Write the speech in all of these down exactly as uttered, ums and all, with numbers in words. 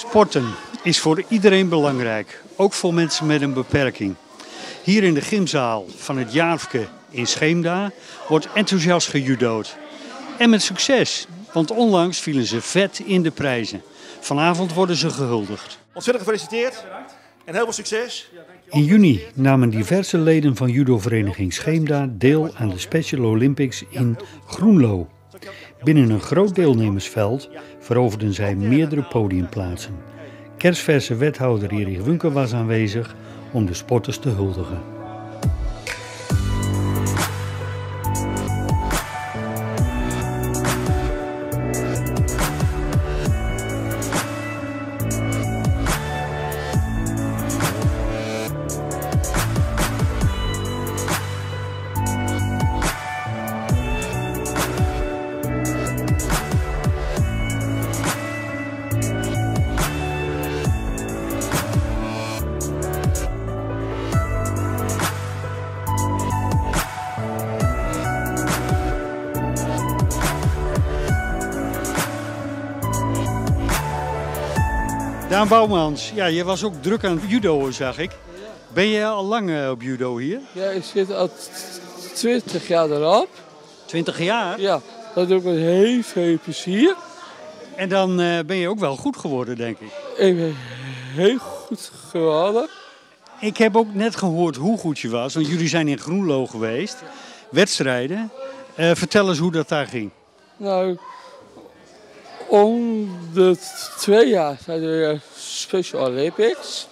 Sporten is voor iedereen belangrijk, ook voor mensen met een beperking. Hier in de gymzaal van het Jaarfke in Scheemda wordt enthousiast gejudo'd. En met succes, want onlangs vielen ze vet in de prijzen. Vanavond worden ze gehuldigd. Ontzettend gefeliciteerd en heel veel succes. In juni namen diverse leden van judovereniging Scheemda deel aan de Special Olympics in Groenlo. Binnen een groot deelnemersveld veroverden zij meerdere podiumplaatsen. Kersverse wethouder Erich Wunke was aanwezig om de sporters te huldigen. Daan Bouwmans, ja, je was ook druk aan het judoën, zag ik. Ben je al lang uh, op judo hier? Ja, ik zit al twintig jaar erop. twintig jaar? Ja, dat doe ik met heel veel plezier. En dan uh, ben je ook wel goed geworden, denk ik. Ik ben heel goed geworden. Ik heb ook net gehoord hoe goed je was, want jullie zijn in Groenlo geweest. Wedstrijden. Uh, vertel eens hoe dat daar ging. Nou, om de twee jaar zijn er Special Olympics.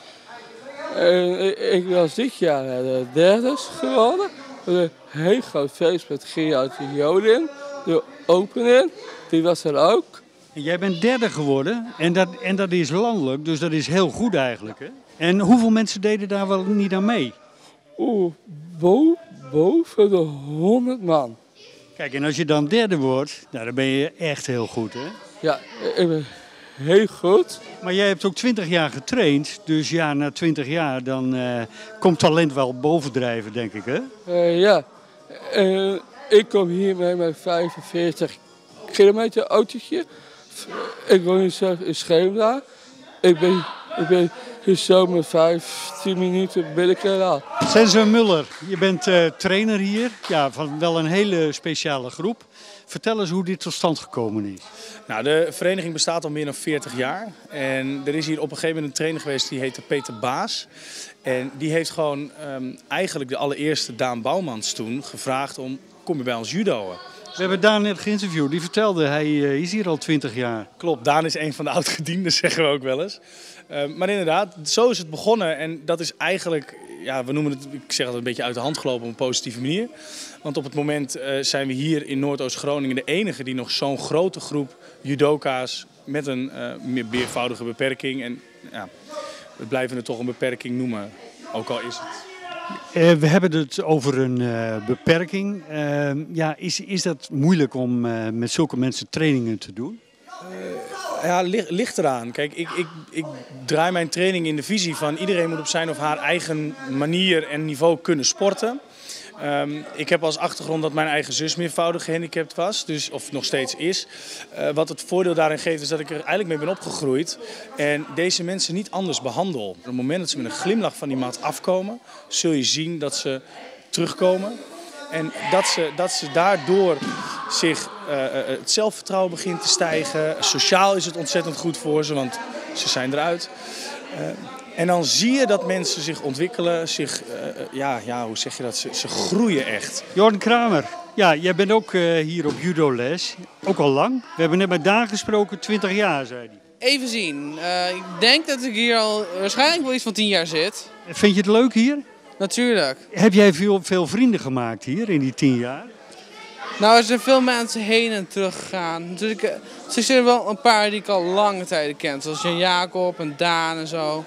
En ik was dit jaar de derde geworden. Een heel groot feest met Gerard de Joden. De opening, die was er ook. En jij bent derde geworden en dat, en dat is landelijk, dus dat is heel goed eigenlijk, hè? En hoeveel mensen deden daar wel niet aan mee? Oeh, bo boven de honderd man. Kijk, en als je dan derde wordt, nou, dan ben je echt heel goed, hè? Ja, ik ben heel goed. Maar jij hebt ook twintig jaar getraind, dus ja, na twintig jaar dan uh, komt talent wel bovendrijven, denk ik, hè? Uh, ja, uh, ik kom hier met mijn vijfenveertig kilometer autootje. Ik woon hier zelf in Scheemda. Ik ben, ik ben hier zo met vijftien minuten ben ik er al. Sensor Muller, je bent uh, trainer hier, ja, van wel een hele speciale groep. Vertel eens hoe dit tot stand gekomen is. Nou, de vereniging bestaat al meer dan veertig jaar. En er is hier op een gegeven moment een trainer geweest die heette Peter Baas. En die heeft gewoon um, eigenlijk de allereerste Daan Bouwmans toen gevraagd om, kom je bij ons judoën? We hebben Daan net geïnterviewd, die vertelde hij uh, is hier al twintig jaar. Klopt, Daan is een van de oud-gedienden, zeggen we ook wel eens. Uh, maar inderdaad, zo is het begonnen en dat is eigenlijk, ja, we noemen het, ik zeg het een beetje uit de hand gelopen op een positieve manier. Want op het moment uh, zijn we hier in Noordoost-Groningen de enige die nog zo'n grote groep judoka's met een uh, meer meervoudige beperking. En ja, we blijven het toch een beperking noemen, ook al is het. Uh, we hebben het over een uh, beperking. Uh, ja, is, is dat moeilijk om uh, met zulke mensen trainingen te doen? Uh, ja, ligt, ligt eraan. Kijk, ik, ik, ik draai mijn training in de visie van iedereen moet op zijn of haar eigen manier en niveau kunnen sporten. Um, ik heb als achtergrond dat mijn eigen zus meervoudig gehandicapt was, dus, of nog steeds is. Uh, wat het voordeel daarin geeft is dat ik er eigenlijk mee ben opgegroeid en deze mensen niet anders behandel. Op het moment dat ze met een glimlach van die mat afkomen, zul je zien dat ze terugkomen. En dat ze, dat ze daardoor zich uh, het zelfvertrouwen begint te stijgen. Sociaal is het ontzettend goed voor ze, want ze zijn eruit. Uh, En dan zie je dat mensen zich ontwikkelen, zich, uh, ja, ja, hoe zeg je dat, ze, ze groeien echt. Jordan Kramer, ja, jij bent ook uh, hier op judoles, ook al lang. We hebben net met Daan gesproken, twintig jaar, zei hij. Even zien, uh, ik denk dat ik hier al waarschijnlijk wel iets van tien jaar zit. Vind je het leuk hier? Natuurlijk. Heb jij veel, veel vrienden gemaakt hier in die tien jaar? Nou, er zijn veel mensen heen en terug gegaan. Dus ik, er zijn wel een paar die ik al lange tijden ken, zoals Jan Jacob en Daan en zo.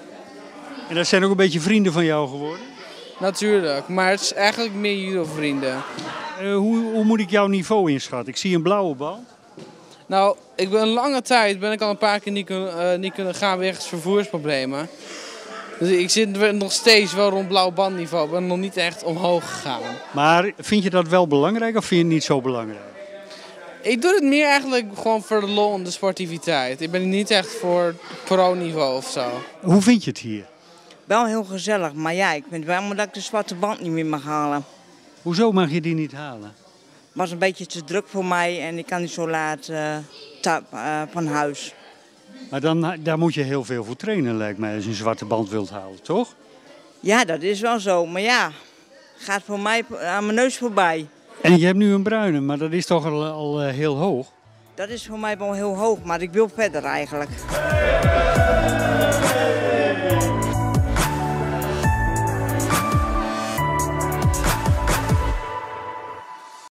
En dat zijn ook een beetje vrienden van jou geworden? Natuurlijk, maar het is eigenlijk meer judo-vrienden. Uh, hoe, hoe moet ik jouw niveau inschatten? Ik zie een blauwe bal. Nou, ik ben een lange tijd ben ik al een paar keer niet, kun, uh, niet kunnen gaan wegens vervoersproblemen. Dus ik zit nog steeds wel rond blauw bandniveau. Ik ben nog niet echt omhoog gegaan. Maar vind je dat wel belangrijk of vind je het niet zo belangrijk? Ik doe het meer eigenlijk gewoon voor de lol en de sportiviteit. Ik ben niet echt voor pro-niveau of zo. Hoe vind je het hier? Wel heel gezellig, maar ja, ik vind wel maar dat ik de zwarte band niet meer mag halen. Hoezo mag je die niet halen? Het was een beetje te druk voor mij en ik kan niet zo laat uh, ta- uh, van huis. Maar dan, daar moet je heel veel voor trainen, lijkt mij, als je een zwarte band wilt halen, toch? Ja, dat is wel zo, maar ja, gaat voor mij aan mijn neus voorbij. En je hebt nu een bruine, maar dat is toch al, al uh, heel hoog? Dat is voor mij wel heel hoog, maar ik wil verder eigenlijk.